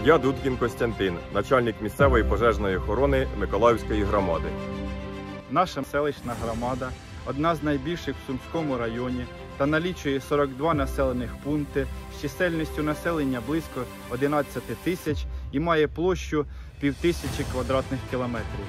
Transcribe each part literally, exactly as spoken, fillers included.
Я Дудкін Костянтин, начальник місцевої пожежної охорони Миколаївської громади. Наша селищна громада одна з найбільших в Сумському районі та налічує сорок два населених пункти з чисельністю населення близько одинадцяти тисяч і має площу півтисячі квадратних кілометрів.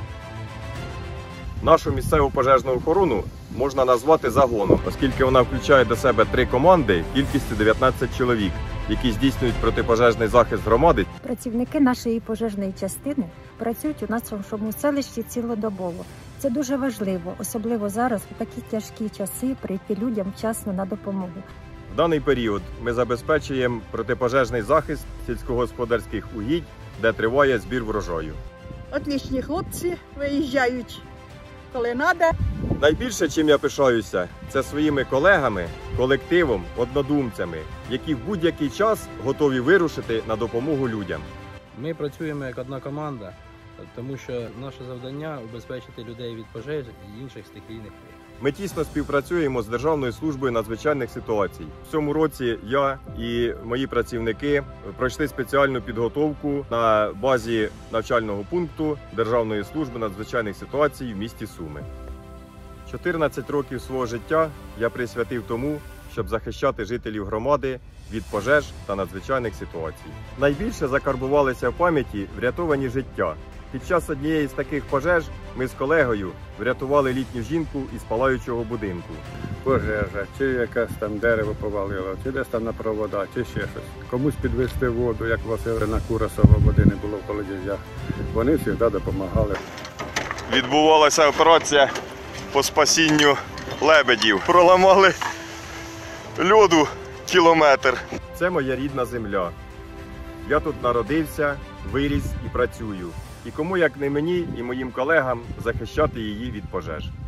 Нашу місцеву пожежну охорону можна назвати загоном, оскільки вона включає до себе три команди кількістю дев'ятнадцять чоловік, які здійснюють протипожежний захист громади. Працівники нашої пожежної частини працюють у нашому селищі цілодобово. Це дуже важливо, особливо зараз, у такі тяжкі часи, прийти людям вчасно на допомогу. В даний період ми забезпечуємо протипожежний захист сільськогосподарських угідь, де триває збір врожаю. Отлічні хлопці виїжджають, коли треба. Найбільше, чим я пишаюся, це своїми колегами, колективом, однодумцями, які в будь-який час готові вирушити на допомогу людям. Ми працюємо як одна команда, тому що наше завдання – убезпечити людей від пожеж і інших стихійних лих. Ми тісно співпрацюємо з Державною службою надзвичайних ситуацій. В цьому році я і мої працівники пройшли спеціальну підготовку на базі навчального пункту Державної служби надзвичайних ситуацій в місті Суми. чотирнадцять років свого життя я присвятив тому, щоб захищати жителів громади від пожеж та надзвичайних ситуацій. Найбільше закарбувалися в пам'яті врятовані життя. Під час однієї з таких пожеж ми з колегою врятували літню жінку із палаючого будинку. Пожежа, чи якесь там дерево повалило, чи десь там на провода, чи ще щось. Комусь підвести воду, як Василина Курасова, води не було в колодязях. Вони завжди допомагали. Відбувалася операція по спасінню лебедів. Проламали льоду кілометр. Це моя рідна земля. Я тут народився, виріс і працюю. І кому, як не мені і моїм колегам, захищати її від пожеж.